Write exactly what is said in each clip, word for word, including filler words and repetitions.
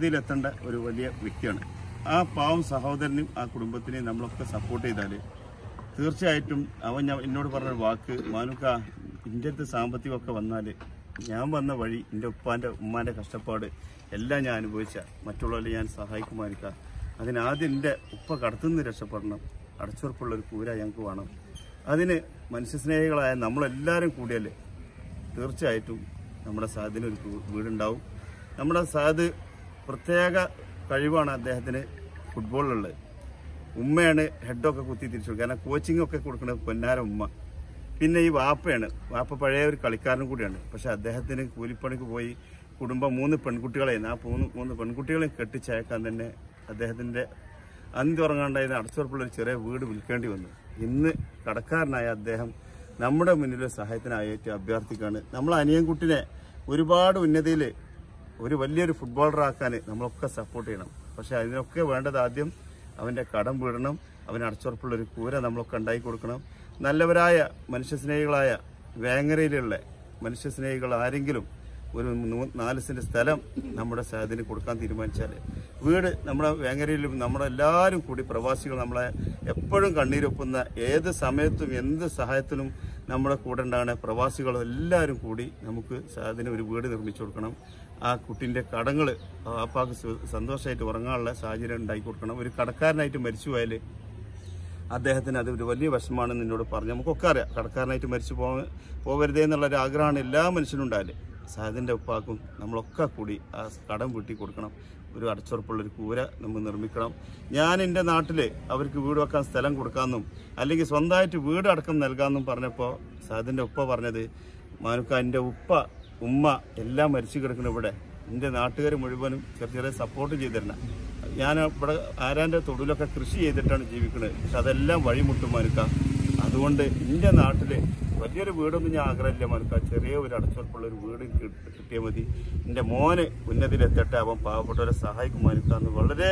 ഉന്നതിയിലെത്തേണ്ട ഒരു വലിയ വ്യക്തിയാണ്. ആ പാവം സഹോദരനും ആ കുടുംബത്തിനെയും നമ്മളൊക്കെ സപ്പോർട്ട് ചെയ്താൽ തീർച്ചയായിട്ടും അവൻ ഞാൻ എന്നോട് പറഞ്ഞ വാക്ക്, മാനുക്ക എൻ്റെ അടുത്ത് സാമ്പത്തികമൊക്കെ വന്നാൽ ഞാൻ വന്ന വഴി എൻ്റെ ഉപ്പാൻ്റെ ഉമ്മാൻ്റെ കഷ്ടപ്പാട് എല്ലാം ഞാൻ അനുഭവിച്ച മറ്റുള്ളവരെ ഞാൻ സഹായിക്കുമായിരിക്കാം. അതിനാദ്യം എൻ്റെ ഉപ്പ കടത്തുനിന്ന് രക്ഷപ്പെടണം, അടച്ചുറപ്പുള്ളൊരു കൂര ഞങ്ങൾക്ക് വേണം. അതിന് മനുഷ്യസ്നേഹികളായ നമ്മളെല്ലാവരും കൂടിയല്ലേ തീർച്ചയായിട്ടും നമ്മുടെ സാദിനൊരു വീടുണ്ടാവും. നമ്മുടെ സാദ് പ്രത്യേക കഴിവാണ് അദ്ദേഹത്തിന് ഫുട്ബോളിലുള്ളത്. ഉമ്മയാണ് ഹെഡൊക്കെ കുത്തി തിരിച്ചു കൊടുക്കുക. കാരണം കോച്ചിങ് ഒക്കെ കൊടുക്കുന്നത് പൊന്നാര ഉമ്മ. പിന്നെ ഈ വാപ്പയാണ്, വാപ്പ പഴയ ഒരു കളിക്കാരനും കൂടിയാണ്. പക്ഷെ അദ്ദേഹത്തിന് കൂലിപ്പണിക്ക് പോയി കുടുംബം മൂന്ന് പെൺകുട്ടികളെയും ആ മൂന്ന് മൂന്ന് പെൺകുട്ടികളെയും കെട്ടിച്ചയക്കാൻ തന്നെ അദ്ദേഹത്തിൻ്റെ അന്തുറങ്ങാണ്ടായിരുന്ന അടച്ചുറപ്പുള്ളൊരു ചെറിയ വീട് വിൽക്കേണ്ടി വന്നു. ഇന്ന് കടക്കാരനായ അദ്ദേഹം നമ്മുടെ മുന്നിൽ സഹായത്തിനായിട്ട് അഭ്യർത്ഥിക്കുകയാണ്. നമ്മൾ അനിയൻകുട്ടിനെ ഒരുപാട് ഉന്നതിയിൽ ഒരു വലിയൊരു ഫുട്ബോളറാക്കാൻ നമ്മളൊക്കെ സപ്പോർട്ട് ചെയ്യണം. പക്ഷെ അതിനൊക്കെ വേണ്ടത് ആദ്യം അവൻ്റെ കടം വീടണം, അവന് അടച്ചുറപ്പുള്ളൊരു കൂര നമ്മളൊക്കെ ഉണ്ടാക്കി കൊടുക്കണം. നല്ലവരായ മനുഷ്യസ്നേഹികളായ വേങ്ങരയിലുള്ള മനുഷ്യസ്നേഹികൾ ആരെങ്കിലും ഒരു നാല് സെന്റ് സ്ഥലം നമ്മുടെ സാദിന് കൊടുക്കാൻ തീരുമാനിച്ചാൽ വീട് നമ്മുടെ വേങ്ങരയിലും നമ്മളെല്ലാവരും കൂടി പ്രവാസികൾ നമ്മളെ എപ്പോഴും കണ്ണീരൊപ്പുന്ന ഏത് സമയത്തും എന്ത് സഹായത്തിനും നമ്മുടെ കൂടെ ഉണ്ടാകുന്ന പ്രവാസികൾ എല്ലാവരും കൂടി നമുക്ക് സാദിന് ഒരു വീട് നിർമ്മിച്ചു കൊടുക്കണം. ആ കുട്ടീൻ്റെ കടങ്ങൾ അപ്പാക്ക് സന്തോഷമായിട്ട് ഉറങ്ങാനുള്ള സാഹചര്യം ഉണ്ടാക്കി കൊടുക്കണം. ഒരു കടക്കാരനായിട്ട് മരിച്ചു പോയാൽ അദ്ദേഹത്തിന് അത് ഒരു വലിയ വിഷമാണെന്ന് എന്നോട് പറഞ്ഞു. നമുക്കൊക്കെ അറിയാം കടക്കാരനായിട്ട് മരിച്ചു പോ പോകരുതേ എന്നുള്ളൊരു ആഗ്രഹമാണ് എല്ലാ മനുഷ്യനും ഉണ്ടായാൽ. സാദിൻ്റെ ഉപ്പാക്കും നമ്മളൊക്കെ കൂടി ആ കടം വീട്ടി കൊടുക്കണം. ഒരു അടച്ചുറപ്പുള്ളൊരു കൂര നമ്മൾ നിർമ്മിക്കണം. ഞാൻ എൻ്റെ നാട്ടിൽ അവർക്ക് വീട് വെക്കാൻ സ്ഥലം കൊടുക്കാമെന്നും അല്ലെങ്കിൽ സ്വന്തമായിട്ട് വീട് അടക്കം നൽകാമെന്നും പറഞ്ഞപ്പോൾ സാദിൻ്റെ ഉപ്പ പറഞ്ഞത്, മാനുക്ക എൻ്റെ ഉപ്പ ഉമ്മ എല്ലാം മരിച്ചു കിടക്കണം ഇവിടെ, എൻ്റെ നാട്ടുകാർ മുഴുവനും ചെറിയ ചെറിയ സപ്പോർട്ട് ചെയ്തിരണം. ഞാൻ ഇവിടെ ആരാൻ്റെ തൊടിലൊക്കെ കൃഷി ചെയ്തിട്ടാണ് ജീവിക്കുന്നത്. പക്ഷെ അതെല്ലാം വഴിമുട്ടും മാനുക്ക. അതുകൊണ്ട് എൻ്റെ നാട്ടിൽ വലിയൊരു വീടൊന്നും ഞാൻ ആഗ്രഹമില്ല മാനുക്ക, ചെറിയ ഒരു അടച്ചുറപ്പുള്ളൊരു വീട് കിട്ടിയാൽ മതി. എൻ്റെ മോന് ഉന്നതിയിലെത്തട്ടെ, അവൻ പാവപ്പെട്ടവരെ സഹായിക്കും മാനുക്ക എന്ന് വളരെ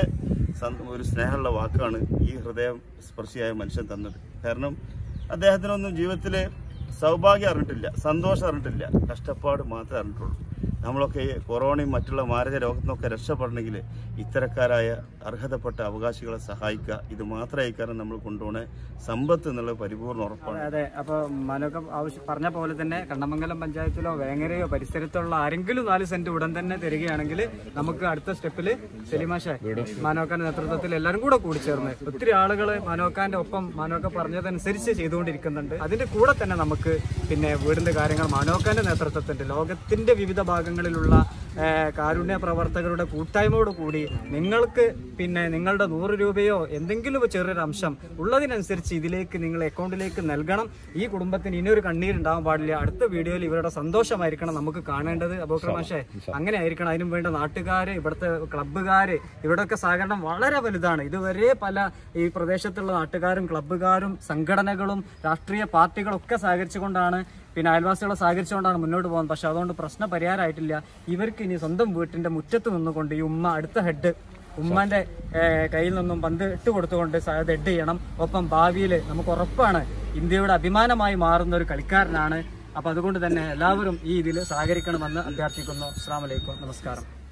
ഒരു സ്നേഹമുള്ള വാക്കാണ് ഈ ഹൃദയം സ്പർശിയായ മനുഷ്യൻ തന്നത്. കാരണം അദ്ദേഹത്തിനൊന്നും ജീവിതത്തിൽ സൗഭാഗ്യം അറിഞ്ഞിട്ടില്ല, സന്തോഷം അറിഞ്ഞിട്ടില്ല, കഷ്ടപ്പാട് മാത്രമേ അറിഞ്ഞിട്ടുള്ളൂ. നമ്മളൊക്കെ കൊറോണയും മറ്റുള്ള മാരക രോഗത്തിൽ നിന്നൊക്കെ രക്ഷപ്പെടണമെങ്കിൽ ഇത്തരക്കാരായ അർഹതപ്പെട്ട അവകാശികളെ സഹായിക്കുക. ഇത് മാത്രമായി കാരണം നമ്മൾ കൊണ്ടുപോണ സമ്പത്ത് എന്നുള്ളത് പരിപൂർണ്ണ ഉറപ്പാണ്. അതെ, അപ്പോൾ മനോക്ക ആവശ്യം പറഞ്ഞ പോലെ തന്നെ കണ്ണമംഗലം പഞ്ചായത്തിലോ വേങ്ങരയോ പരിസരത്തുള്ള ആരെങ്കിലും നാല് സെന്റ് ഉടൻ തന്നെ തരികയാണെങ്കിൽ നമുക്ക് അടുത്ത സ്റ്റെപ്പിൽ സെലിമാഷെ മനോക്കാന്റെ നേതൃത്വത്തിൽ എല്ലാവരും കൂടെ കൂടി ചേർന്ന് ഒത്തിരി ആളുകൾ മനോക്കാന്റെ ഒപ്പം മനോക്ക പറഞ്ഞതനുസരിച്ച് ചെയ്തുകൊണ്ടിരിക്കുന്നുണ്ട്. അതിന്റെ കൂടെ തന്നെ നമുക്ക് പിന്നെ വീടിന്റെ കാര്യങ്ങൾ മനോക്കാന്റെ നേതൃത്വത്തിന്റെ ലോകത്തിന്റെ വിവിധ ഭാഗങ്ങളിലുള്ള കാരുണ്യ പ്രവർത്തകരുടെ കൂട്ടായ്മയോട് കൂടി നിങ്ങൾക്ക് പിന്നെ നിങ്ങളുടെ നൂറ് രൂപയോ എന്തെങ്കിലും ചെറിയൊരു അംശം ഉള്ളതിനനുസരിച്ച് ഇതിലേക്ക് നിങ്ങൾ അക്കൗണ്ടിലേക്ക് നൽകണം. ഈ കുടുംബത്തിന് ഇനിയൊരു കണ്ണീരുണ്ടാവാൻ പാടില്ല. അടുത്ത വീഡിയോയിൽ ഇവരുടെ സന്തോഷമായിരിക്കണം നമുക്ക് കാണേണ്ടത്. അബൂബക്കർ മാഷേ, അങ്ങനെ ആയിരിക്കണം. അതിനും വേണ്ട നാട്ടുകാര്, ഇവിടുത്തെ ക്ലബ്ബുകാര്, ഇവിടെയൊക്കെ സഹകരണം വളരെ വലുതാണ്. ഇതുവരെ പല ഈ പ്രദേശത്തുള്ള നാട്ടുകാരും ക്ലബ്ബുകാരും സംഘടനകളും രാഷ്ട്രീയ പാർട്ടികളും ഒക്കെ സഹകരിച്ചുകൊണ്ടാണ് പിന്നെ അയൽവാസികളെ സഹകരിച്ചുകൊണ്ടാണ് മുന്നോട്ട് പോകുന്നത്. പക്ഷെ അതുകൊണ്ട് പ്രശ്നം പരിഹാരമായിട്ടില്ല. ഇവർക്ക് ഇനി സ്വന്തം വീട്ടിന്റെ മുറ്റത്ത് നിന്നുകൊണ്ട് ഈ ഉമ്മ അടുത്ത ഹെഡ് ഉമ്മാന്റെ കയ്യിൽ നിന്നും പന്ത് ഇട്ട് കൊടുത്തുകൊണ്ട് അത് ഹെഡ് ചെയ്യണം. ഒപ്പം ഭാവിയിൽ നമുക്ക് ഉറപ്പാണ് ഇന്ത്യയുടെ അഭിമാനമായി മാറുന്ന ഒരു കളിക്കാരനാണ്. അപ്പൊ അതുകൊണ്ട് തന്നെ എല്ലാവരും ഈ ഇതിൽ സഹകരിക്കണമെന്ന് അഭ്യർത്ഥിക്കുന്നു. അസ്സലാമു അലൈക്കും, നമസ്കാരം.